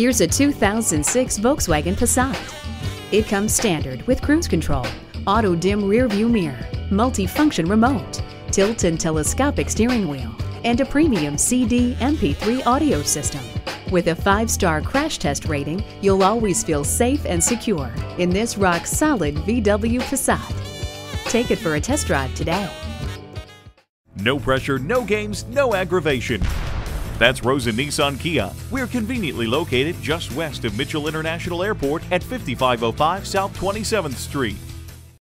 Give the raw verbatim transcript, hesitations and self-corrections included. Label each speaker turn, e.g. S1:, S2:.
S1: Here's a two thousand six Volkswagen Passat. It comes standard with cruise control, auto-dim rear view mirror, multi-function remote, tilt and telescopic steering wheel, and a premium C D M P three audio system. With a five-star crash test rating, you'll always feel safe and secure in this rock-solid V W Passat. Take it for a test drive today.
S2: No pressure, no games, no aggravation. That's Rosen Nissan Kia. We're conveniently located just west of Mitchell International Airport at fifty-five oh five South twenty-seventh Street.